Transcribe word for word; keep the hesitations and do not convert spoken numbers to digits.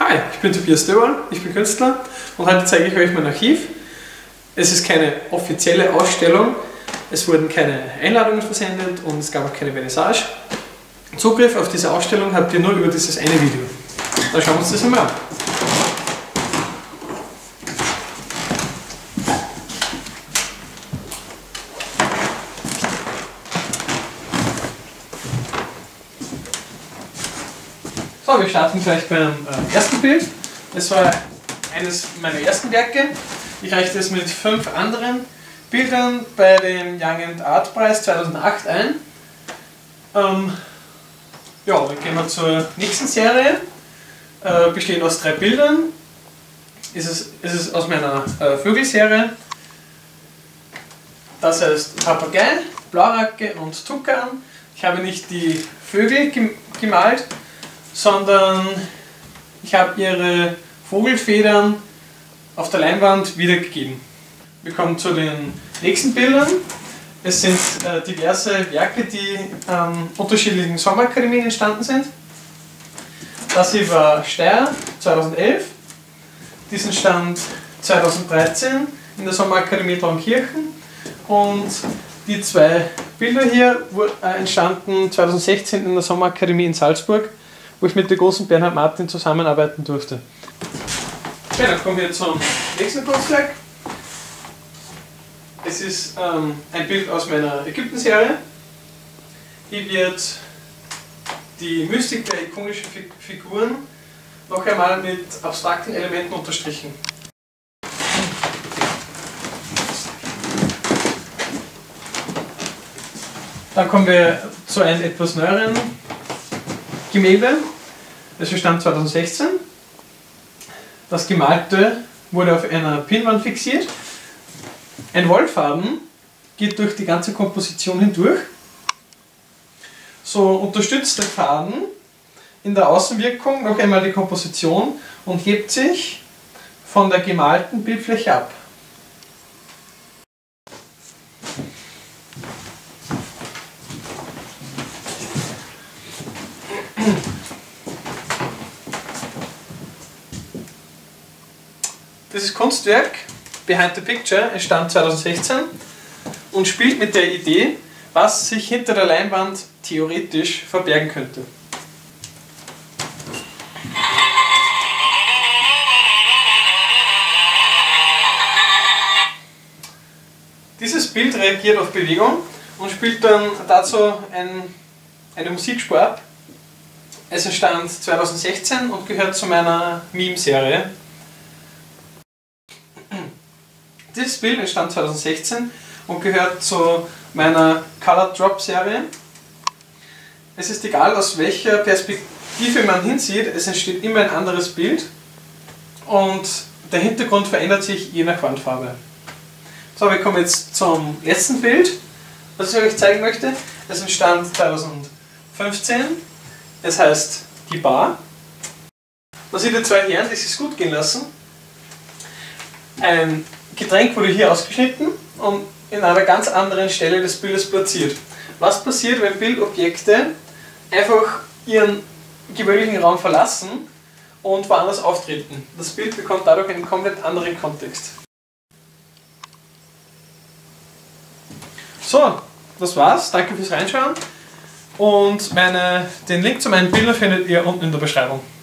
Hi, ich bin Tobias Döberl, ich bin Künstler und heute zeige ich euch mein Archiv. Es ist keine offizielle Ausstellung, es wurden keine Einladungen versendet und es gab auch keine Vernissage. Zugriff auf diese Ausstellung habt ihr nur über dieses eine Video. Da schauen wir uns das einmal an. So, wir starten gleich beim äh, ersten Bild. Das war eines meiner ersten Werke. Ich reichte es mit fünf anderen Bildern bei dem Young and Art Preis zweitausendacht ein. Ähm, ja, dann gehen wir zur nächsten Serie. Äh, besteht aus drei Bildern. Es ist, es ist aus meiner äh, Vögelserie. Das heißt Papagei, Blauracke und Tukan. Ich habe nicht die Vögel gem gemalt, sondern ich habe ihre Vogelfedern auf der Leinwand wiedergegeben. Wir kommen zu den nächsten Bildern. Es sind äh, diverse Werke, die an ähm, unterschiedlichen Sommerakademien entstanden sind. Das hier war Steyr zweitausendelf, diesen stand zweitausenddreizehn in der Sommerakademie Traunkirchen und die zwei Bilder hier äh, entstanden zweitausendsechzehn in der Sommerakademie in Salzburg, wo ich mit dem großen Bernhard Martin zusammenarbeiten durfte. Okay, dann kommen wir zum nächsten Kunstwerk. Es ist ähm, ein Bild aus meiner Ägypten-Serie. Hier wird die Mystik der ikonischen Figuren noch einmal mit abstrakten Elementen unterstrichen. Dann kommen wir zu einem etwas neueren Gemälde. Das stammt zweitausendsechzehn. Das Gemalte wurde auf einer Pinnwand fixiert. Ein Wollfaden geht durch die ganze Komposition hindurch. So unterstützt der Faden in der Außenwirkung noch einmal die Komposition und hebt sich von der gemalten Bildfläche ab. Dieses Kunstwerk, Behind the Picture, entstand zweitausendsechzehn und spielt mit der Idee, was sich hinter der Leinwand theoretisch verbergen könnte. Dieses Bild reagiert auf Bewegung und spielt dann dazu ein, eine Musikspur ab. Es entstand zweitausendsechzehn und gehört zu meiner Meme-Serie. Dieses Bild entstand zweitausendsechzehn und gehört zu meiner Color Drop Serie. Es ist egal, aus welcher Perspektive man hinsieht, es entsteht immer ein anderes Bild und der Hintergrund verändert sich je nach Wandfarbe. So, wir kommen jetzt zum letzten Bild, was ich euch zeigen möchte. Es entstand zweitausendfünfzehn, es heißt Die Bar. Da sind die zwei Herren, die es sich gut gehen lassen. Ein Getränk wurde hier ausgeschnitten und in einer ganz anderen Stelle des Bildes platziert. Was passiert, wenn Bildobjekte einfach ihren gewöhnlichen Raum verlassen und woanders auftreten? Das Bild bekommt dadurch einen komplett anderen Kontext. So, das war's. Danke fürs Reinschauen und meine, den Link zu meinen Bildern findet ihr unten in der Beschreibung.